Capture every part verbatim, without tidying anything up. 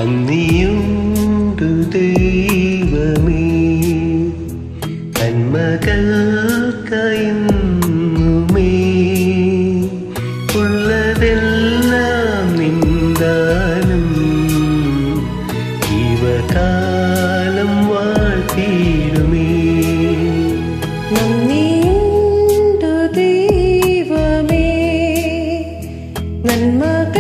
നന്ദിയുണ്ടു ദൈവമേ നന്മകൾക്കായെന്നുമേ ഉള്ളതെല്ലാം നിന്ദാനം ജീവകാലം വാഴ്ത്തിയിടുമേ. നന്ദിയുണ്ടു ദൈവമേ നന്മകൾ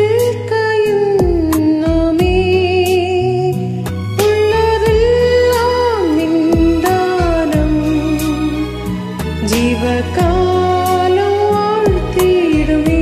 ജീവകാലം വാഴ്ത്തിയിടുമേ.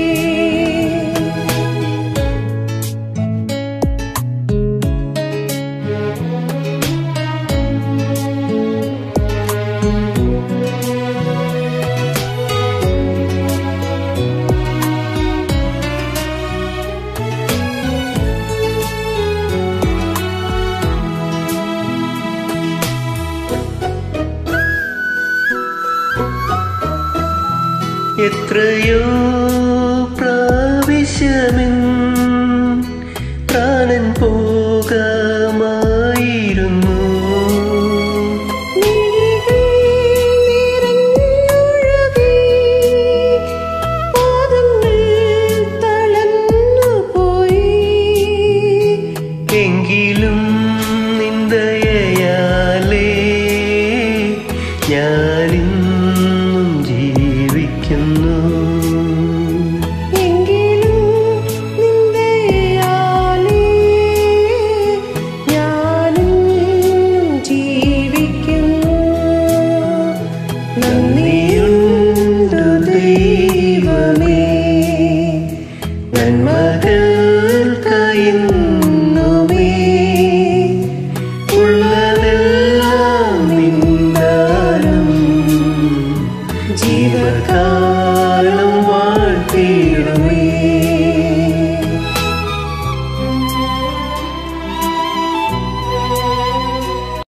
എത്രയോ പ്രാവശ്യമെൻ പ്രാണൻ പോകാമായിരുന്നു. എങ്കിലും നിന്ദയാലേ ഞാനിന്നും ജീവിക്കുന്നു. എങ്കിലും നിന്ദയാലേ ഞാനിന്നും ജീവിക്കുന്നു. നന്ദിയുണ്ടു ദൈവമേ നന്മകൾക്കായെന്നുമേ ഉള്ളതെല്ലാം നിന്ദാനം ജീവകാലം വാഴ്ത്തിയിടുമേ.